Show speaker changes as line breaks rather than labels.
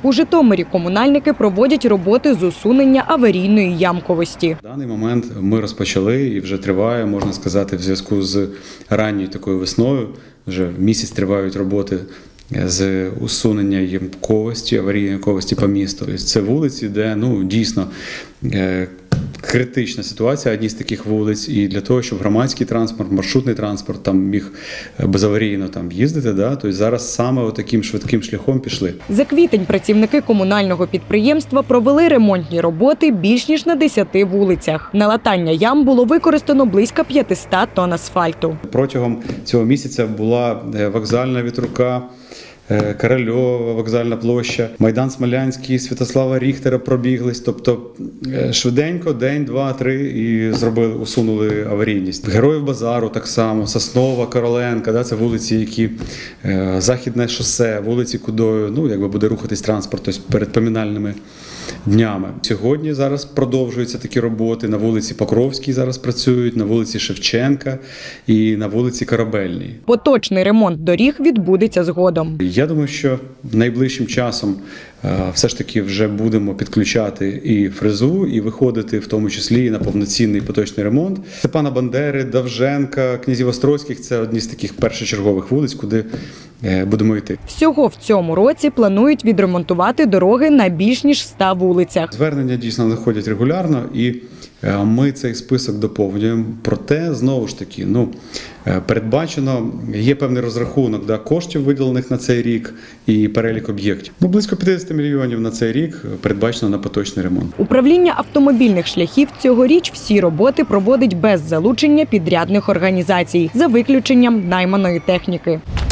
У Житомирі комунальники проводять роботи з усунення аварійної ямковості.
В даний момент ми розпочали і вже триває, можна сказати, в зв'язку з ранньою такою весною. Вже місяць тривають роботи з усунення ямковості, аварійної ямковості по місту. Це вулиці, де дійсно критична ситуація, одні з таких вулиць, і для того, щоб громадський транспорт, маршрутний транспорт там міг безаварійно їздити, то зараз саме таким швидким шляхом пішли.
За квітень працівники комунального підприємства провели ремонтні роботи більш ніж на 10 вулицях. На латання ям було використано близько 500 тонн асфальту.
Протягом цього місяця була Вокзальна, Вітрука, Корольова, Вокзальна площа, Майдан Смолянський, Святослава Ріхтера пробіглись. Тобто швиденько, день, два, три і усунули аварійність. Героїв базару так само, Соснова, Короленка, це вулиці, які Західне шосе, вулиці, куди буде рухатись транспорт перед поминальними днями. Сьогодні зараз продовжуються такі роботи. На вулиці Покровській зараз працюють, на вулиці Шевченка і на вулиці Корабельній.
Поточний ремонт доріг відбудеться згодом.
Я думаю, що найближчим часом все ж таки вже будемо підключати і фрезу, і виходити в тому числі і на повноцінний поточний ремонт. Степана Бандери, Довженка, Князів Острозьких – це одні з таких першочергових вулиць, куди будемо йти.
Всього в цьому році планують відремонтувати дороги на більш ніж 100 вулицях.
Звернення дійсно надходять регулярно, і ми цей список доповнюємо. Проте, знову ж таки, передбачено, є певний розрахунок коштів, виділених на цей рік, і перелік об'єктів. Близько 50 мільйонів на цей рік передбачено на поточний ремонт.
Управління автомобільних шляхів цьогоріч всі роботи проводить без залучення підрядних організацій, за виключенням найманої техніки.